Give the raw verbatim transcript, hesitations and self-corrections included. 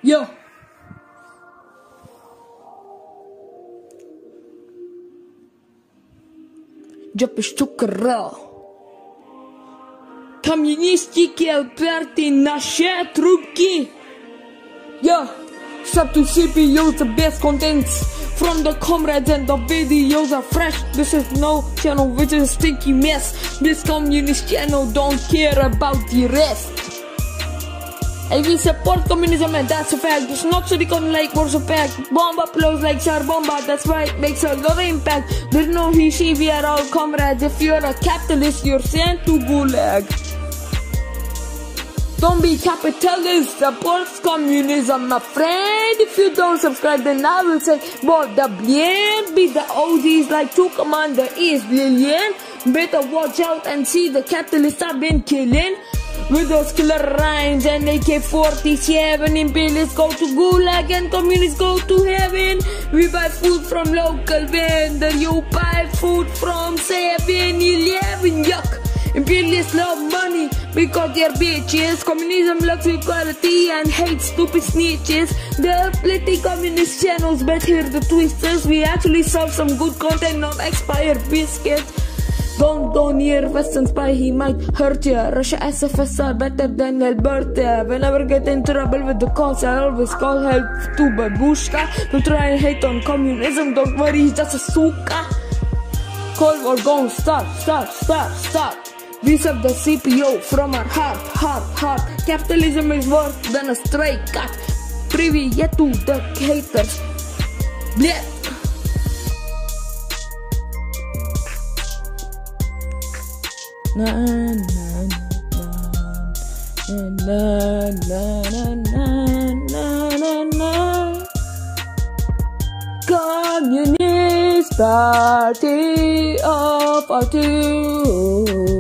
Yeah. Джапи штукара. Коммунистики Альберти наши руки. Yeah. Sub to C P Us, the best contents from the comrades, and the videos are fresh. This is no channel which is a stinky mess. This communist channel don't care about the rest. And we support communism, and that's a fact. It's not so they can like what's a fact. Bomb uploads like Char Bomba, that's why it makes a lot of impact. There's no he, she, we are all comrades. If you're a capitalist, you're sent to Gulag. Don't be capitalist, support communism, my friend. If you don't subscribe, then I will say, boy, the bien, be the O Gs like two commander is billion. Better watch out and see the capitalists I've been killing. With those killer rhymes and A K forty-seven, imperialists go to Gulag and communists go to heaven. We buy food from local vendor, you buy food from seven eleven, yuck. Imperialists love money because they're bitches. Communism loves equality and hates stupid snitches. There are plenty communist channels, but here the twisters. We actually serve some good content, not expired biscuits. Don't go near Western spy, he might hurt ya. Russia S F S R better than Alberta. Whenever I get in trouble with the cause, I always call help to Babushka. To try and hate on communism, don't worry, he's just a suka. Cold War gone, start, start, start, start. We serve the C P O from our heart, heart, heart. Capitalism is worse than a stray cat. Privy yet to the haters. Blech. Na na na na na na na na. Communist Party of our two.